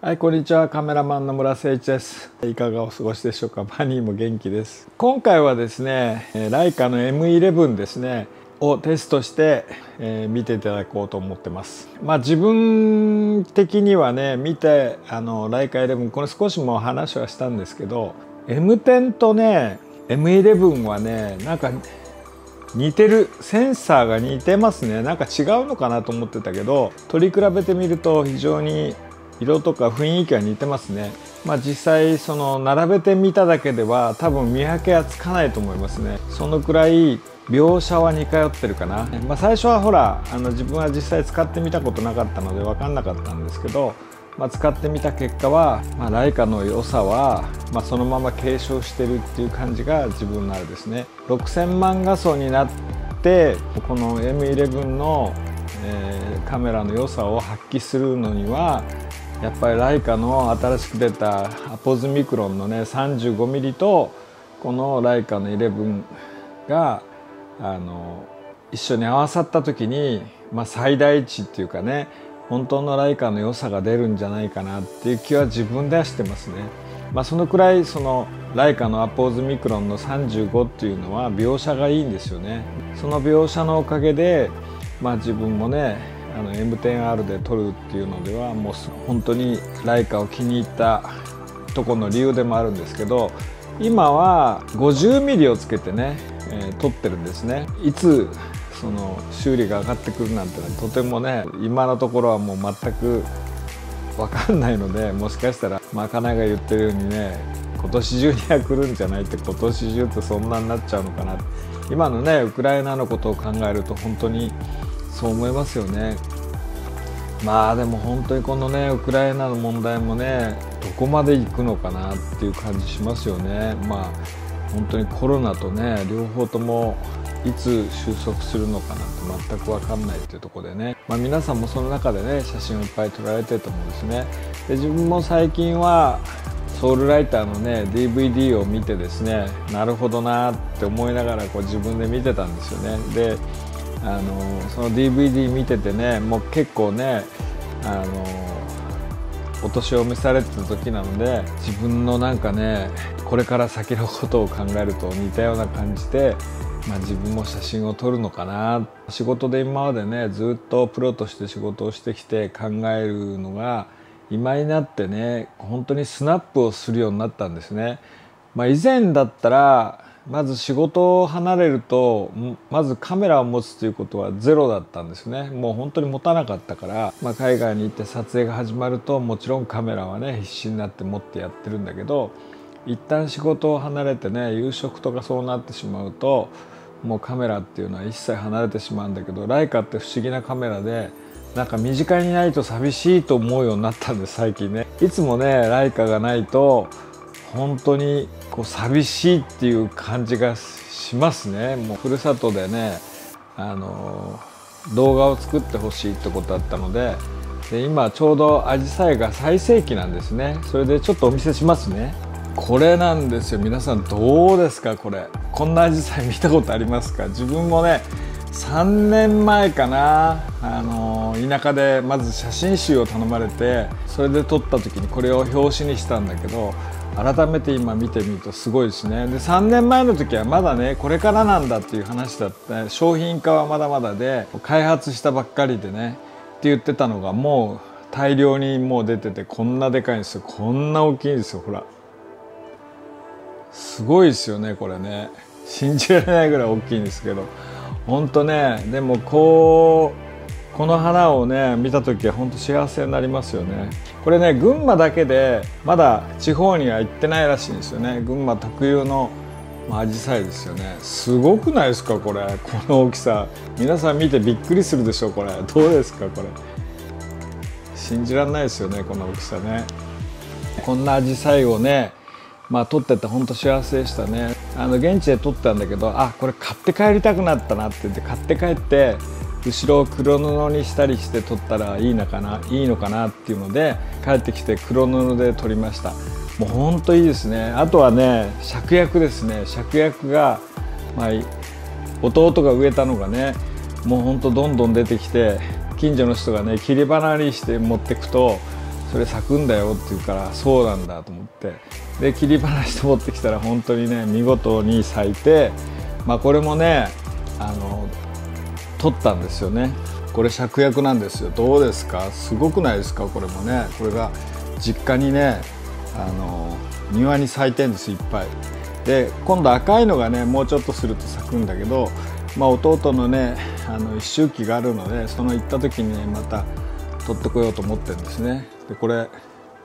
はい、こんにちは。カメラマンの村誠一です。いかがお過ごしでしょうか。バニーも元気です。今回はですね、ライカの M11 ですねをテストして、見ていただこうと思ってます。自分的にはね、見てライカ11、これ少しも話はしたんですけど、M10 とね M11 はね、なんか似てる、センサーが似てますね。なんか違うのかなと思ってたけど、取り比べてみると非常に色とか雰囲気が似てますね。実際その並べてみただけでは多分見分けはつかないと思いますね。そのくらい描写は似通ってるかな。最初はほら自分は実際使ってみたことなかったので分かんなかったんですけど、使ってみた結果は、ライカの良さは、そのまま継承してるっていう感じが自分のあれですね。6000万画素になってこの M11 の、カメラの良さを発揮するのにはやっぱりライカの新しく出たアポズミクロンのね 35mm とこのライカの11が一緒に合わさった時に、最大値っていうかね、本当のライカの良さが出るんじゃないかなっていう気は自分ではしてますね。そのくらいそのライカのアポズミクロンの35っていうのは描写がいいんですよね。その描写のおかげで、自分もねM10R で撮るっていうのではもう本当にライカを気に入ったとこの理由でもあるんですけど、今は 50mm をつけてね、撮ってるんですね。いつその修理が上がってくるなんてのはとてもね、今のところはもう全く分かんないので、もしかしたら家内が言ってるようにね、今年中には来るんじゃないって、今年中ってそんなになっちゃうのかな。今のねウクライナのことを考えると本当にそう思いますよね。でも本当にこのねウクライナの問題もね、どこまで行くのかなっていう感じしますよね。本当にコロナとね両方ともいつ収束するのかなんて全く分かんないっていうところでね、皆さんもその中でね写真をいっぱい撮られてると思うんですね。で自分も最近はソウルライターのね DVD を見てですね、なるほどなって思いながら自分で見てたんですよね。でその DVD 見ててね、もう結構ねお年を召されてた時なので、自分のなんかねこれから先のことを考えると似たような感じで、自分も写真を撮るのかな。仕事で今までねずっとプロとして仕事をしてきて考えるのが、今になってね本当にスナップをするようになったんですね。以前だったらまず仕事を離れるとまずカメラを持つということはゼロだったんですね。もう本当に持たなかったから、海外に行って撮影が始まるともちろんカメラはね必死になって持ってやってるんだけど、一旦仕事を離れてね夕食とかそうなってしまうともうカメラっていうのは一切離れてしまうんだけど、ライカって不思議なカメラで、なんか身近にないと寂しいと思うようになったんです最近ね。いつもねライカがないと本当に寂しいっていう感じがしますね。もうふるさとでね動画を作ってほしいってことだったので、今ちょうどアジサイが最盛期なんですね。それでちょっとお見せしますね。これなんですよ。皆さんどうですか、こんなアジサイ見たことありますか？自分もね3年前かな、田舎でまず写真集を頼まれて、それで撮った時にこれを表紙にしたんだけど、改めて今見てみるとすごいですね。で3年前の時はまだねこれからなんだっていう話だった。商品化はまだまだで開発したばっかりでねって言ってたのが、もう大量にもう出てて、こんなでかいんですよ。こんな大きいんですよ。ほらすごいですよねこれね。信じられないぐらい大きいんですけど、本当ね。でもこの花をね見た時は本当幸せになりますよね。これね群馬だけでまだ地方には行ってないらしいんですよね。群馬特有のアジサイですよね。すごくないですかこれ、この大きさ。皆さん見てびっくりするでしょこれ。どうですかこれ。信じられないですよねこの大きさね。こんなアジサイをね撮ってて本当幸せでしたね。現地で撮ったんだけど、これ買って帰りたくなったなって言って買って帰って、後ろを黒布にしたりして撮ったらいいのかなっていうので、帰ってきて黒布で撮りました。もうほんといいですね。あとはね芍薬ですね。芍薬が、弟が植えたのがねもうほんとどんどん出てきて、近所の人がね切り花にして持ってくと、 それ咲くんだよって言うからそうなんだと思って、で切り離して持ってきたら本当にね見事に咲いて、これもね取ったんですよね。これ芍薬なんですよ。どうですか、すごくないですか。これもね、これが実家にね庭に咲いてんですいっぱいで、今度赤いのがねもうちょっとすると咲くんだけど、弟のね一周忌があるので、その行った時にねまた取ってこようと思ってるんですね。でこれ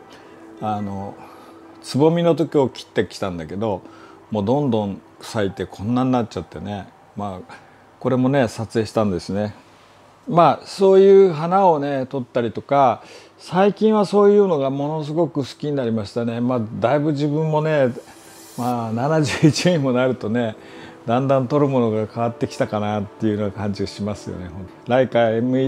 つぼみの時を切ってきたんだけど、もうどんどん咲いてこんなになっちゃってね、これもね撮影したんですね。そういう花をね撮ったりとか、最近はそういうのがものすごく好きになりましたね。だいぶ自分もね、71にもなるとねだんだん撮るものが変わってきたかなっていうような感じがしますよね。ライカ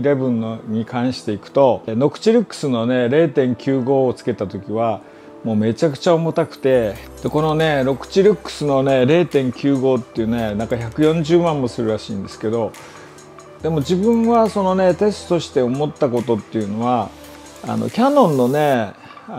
M11 に関していくと、ノクチルックスのね 0.95 をつけた時はもうめちゃくちゃ重たくて、でこのねノクチルックスのね 0.95 っていうねなんか140万もするらしいんですけど、でも自分はそのねテストして思ったことっていうのは、キャノンのね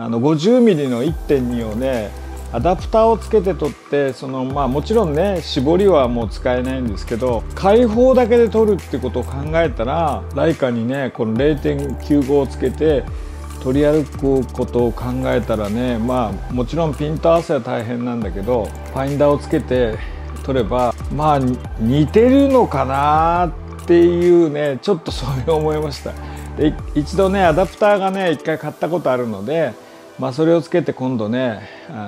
50mm の 1.2 をねアダプターをつけて撮って、もちろんね絞りはもう使えないんですけど、開放だけで撮るってことを考えたら、ライカにねこの 0.95 をつけて取り歩くことを考えたらね、もちろんピント合わせは大変なんだけど、ファインダーをつけて撮れば似てるのかなっていうね、ちょっとそういう思いました。で一度ねアダプターがね一回買ったことあるので、それをつけて今度ね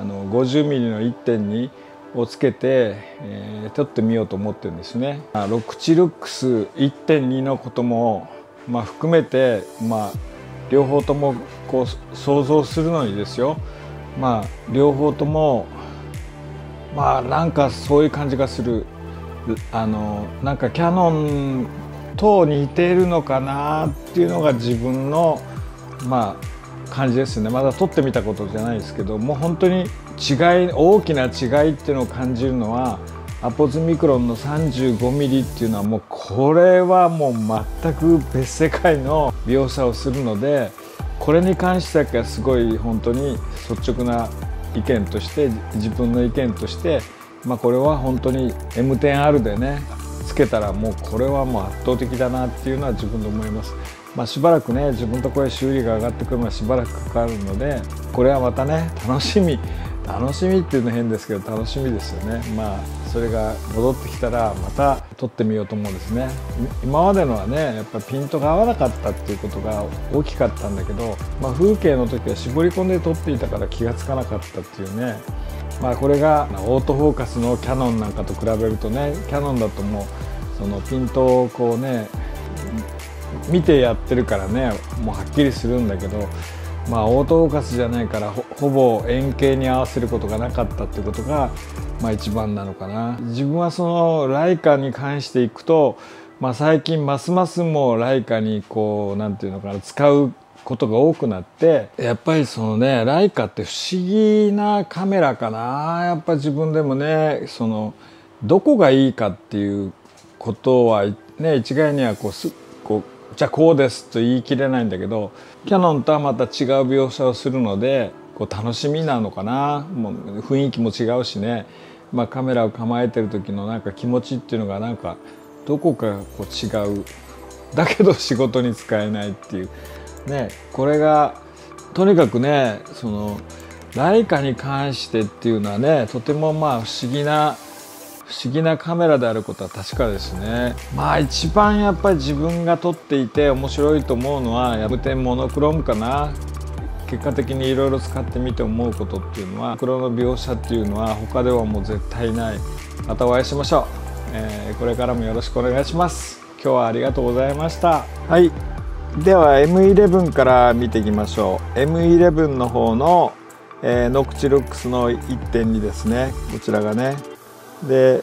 50mm の 1.2 をつけて、撮ってみようと思ってるんですね。ロクチルックス 1.2 のことも、含めて、両方ともこう想像するのにですよ、両方ともなんかそういう感じがする。なんかキャノンと似ているのかなっていうのが自分の感じですね。まだ撮ってみたことじゃないですけど、もう本当に大きな違いっていうのを感じるのは、アポズミクロンの 35mm っていうのはもうこれはもう全く別世界の描写をするので、これに関してだけはすごい本当に率直な意見として、自分の意見として、これは本当に M10R でねつけたらもうこれはもう圧倒的だなっていうのは自分で思います。しばらくね自分のところへ修理が上がってくるのはしばらくかかるので、これはまたね楽しみっていうのは変ですけど楽しみですよね。それが戻ってきたらまた撮ってみようと思うんですね。今までのはねやっぱピントが合わなかったっていうことが大きかったんだけど、風景の時は絞り込んで撮っていたから気がつかなかったっていうね。これがオートフォーカスのキヤノンなんかと比べるとね、キヤノンだともうそのピントをこうね見てやってるからねもうはっきりするんだけど、オートフォーカスじゃないからほぼ円形に合わせることがなかったっていうことが一番なのかな。自分はそのライカに関していくと、最近ますますもうライカにこうなんていうのかな使うことが多くなって、やっぱりそのねライカって不思議なカメラかな。やっぱ自分でもねそのどこがいいかっていうことはね一概にはこうじゃあこうですと言い切れないんだけど、キヤノンとはまた違う描写をするのでこう楽しみなのかな。もう雰囲気も違うしね、カメラを構えてる時のなんか気持ちっていうのがなんかどこかこう違う、だけど仕事に使えないっていうね。これがとにかくねそのライカに関してっていうのはねとても不思議なカメラであることは確かですね。一番やっぱり自分が撮っていて面白いと思うのはM10モノクロームかな。結果的にいろいろ使ってみて思うことっていうのは、黒の描写っていうのは他ではもう絶対ない。またお会いしましょう。これからもよろしくお願いします。今日はありがとうございました。はい、では M11 から見ていきましょう。 M11 の方の、ノクチルックスの 1.2 ですね。こちらがね、で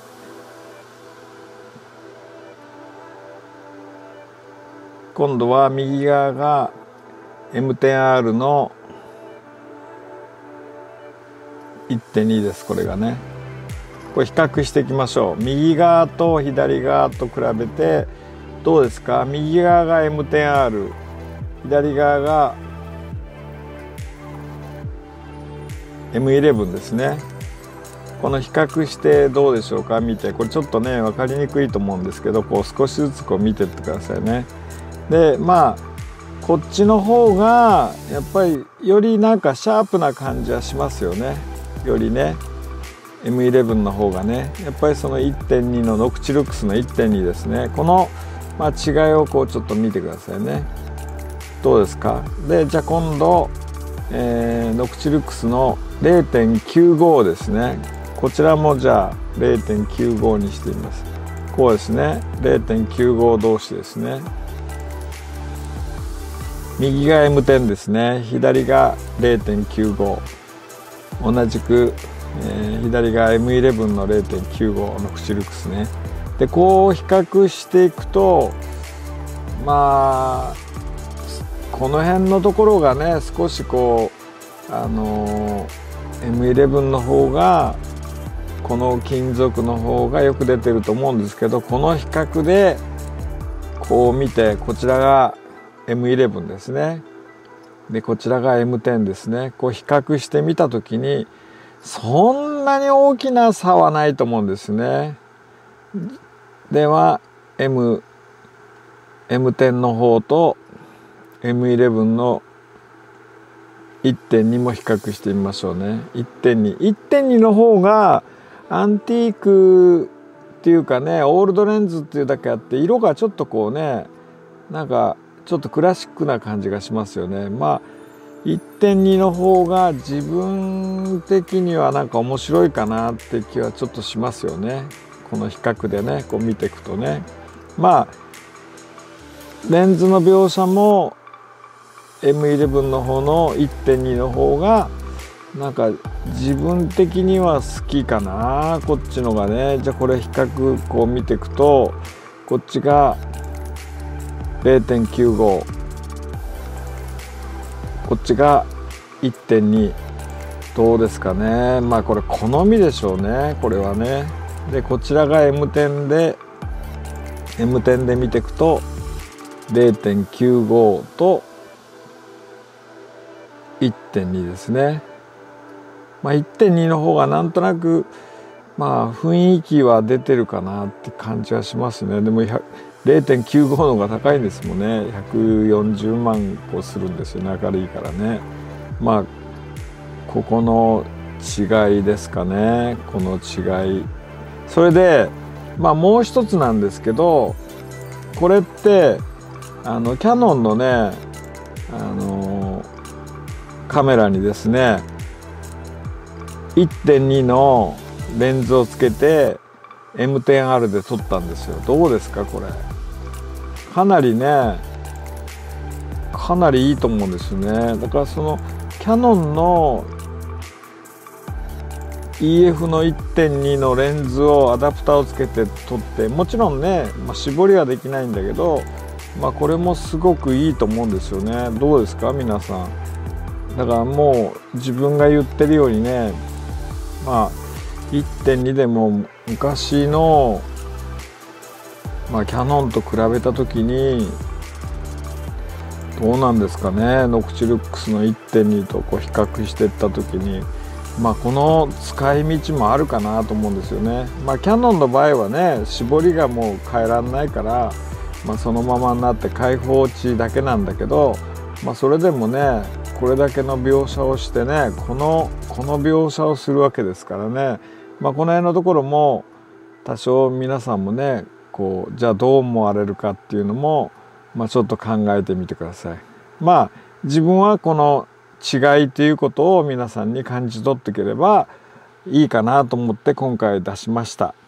今度は右側が M10R の 1.2 です。これがね、これ比較していきましょう。右側と左側と比べてどうですか。右側が M10R、 左側が M11 ですね。この比較してどうでしょうか。見て、これちょっとね分かりにくいと思うんですけど、こう少しずつこう見てってくださいね。でこっちの方がやっぱりよりなんかシャープな感じはしますよね。よりね M11 の方がね、やっぱりその 1.2 のノクチルックスの 1.2 ですね。この、違いをこうちょっと見てくださいね。どうですか。でじゃあ今度、ノクチルックスの 0.95 ですね。こちらもじゃあ 0.95 にしてみます。こうですね。0.95 同士ですね。右が M10 ですね。左が 0.95。同じく、左が M11 の 0.95 ノクチルックスね。でこう比較していくとこの辺のところがね少しこうM11 の方がこの金属の方がよく出てると思うんですけど、この比較でこう見て、こちらが M11 ですね。でこちらが M10 ですね。こう比較してみた時にそんなに大きな差はないと思うんですね。では M10 の方と M11 の 1.2 も比較してみましょうね。1.2 の方がアンティークっていうかね、オールドレンズっていうだけあって色がちょっとこうね、なんかちょっとクラシックな感じがしますよね。1.2 の方が自分的にはなんか面白いかなって気はちょっとしますよね。この比較でねこう見ていくとね、レンズの描写も M11 の方の 1.2 の方がなんか自分的には好きかな、こっちのがね。じゃあこれ比較こう見ていくと、こっちが 0.95、 こっちが 1.2、 どうですかね。これ好みでしょうね、これはね。でこちらが M10 で見ていくと 0.95 と 1.2 ですね。1.2 の方がなんとなく雰囲気は出てるかなって感じはしますね。でも 0.95 の方が高いんですもんね。140万個するんですよね、明るいからね。ここの違いですかね、この違い。それでもう一つなんですけど、これってキヤノンのねカメラにですね 1.2 のレンズをつけて M10R で撮ったんですよ。どうですかこれ。かなりいいと思うんですよね。だからそのキヤノンの EF の 1.2 のレンズをアダプターをつけて撮って、もちろんね、絞りはできないんだけど、これもすごくいいと思うんですよね。どうですか皆さん。だからもう自分が言ってるようにね、1.2 でも昔の、キヤノンと比べた時にどうなんですかね。ノクチルックスの 1.2 とこう比較していった時にこの使い道もあるかなと思うんですよね。キヤノンの場合はね、絞りがもう変えらんないから、そのままになって開放値だけなんだけど、それでもねこれだけの描写をしてね、この描写をするわけですからね。この辺のところも多少皆さんもねこうじゃあどう思われるかっていうのも、ちょっと考えてみてください。自分はこの違いということを皆さんに感じ取っていければいいかなと思って今回出しました。